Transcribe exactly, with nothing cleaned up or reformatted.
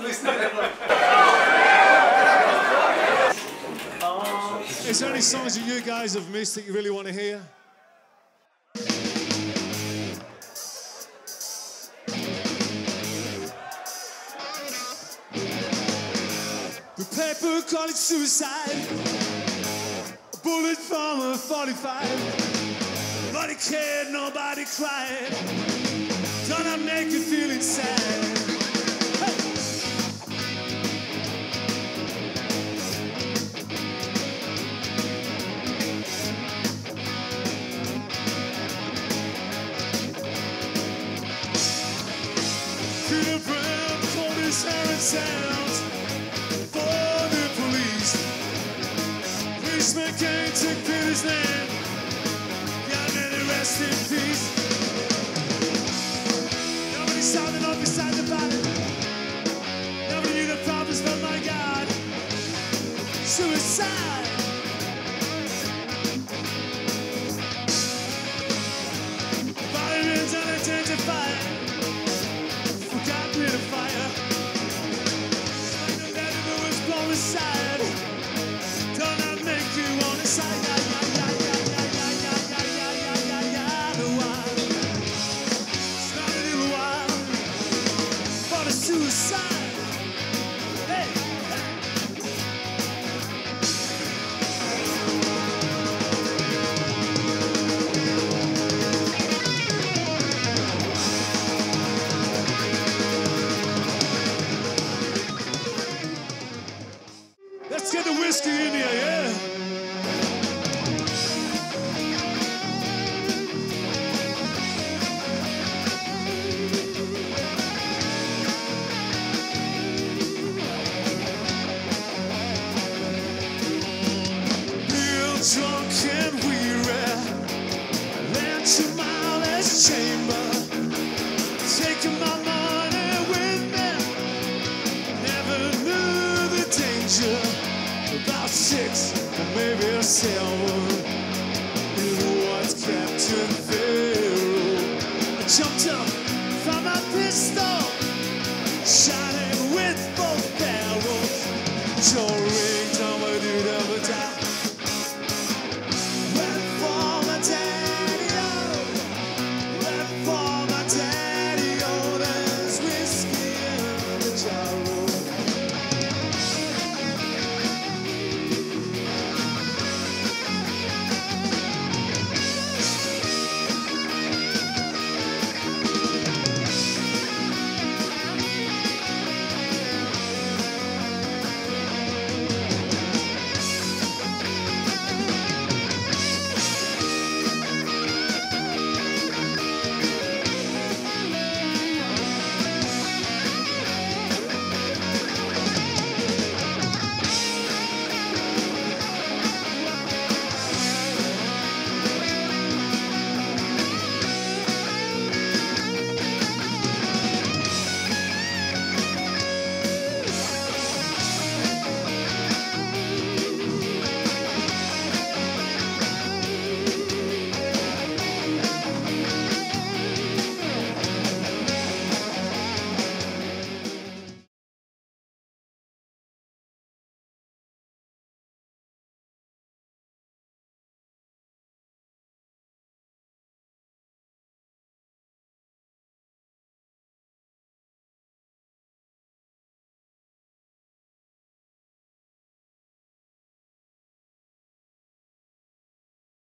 Is there any songs that you guys have missed that you really want to hear? The paper call it suicide, a bullet from a forty-five. Nobody cared, nobody cried. Gonna make you feel inside. Hey. Peter Brown pulled his hair and sounds for the police. Policeman came to Peter's name. God, may they rest in peace. Nobody saw the note beside the body. Nobody knew the problems, but my God, suicide. Body remains unidentified. Forgot with a fire. Like the letter that was blown aside. Don't that make you wanna sigh? Yeah, yeah, yeah, yeah, yeah, yeah, yeah, yeah, yeah, yeah, yeah, the while. It's not a little while for the suicide.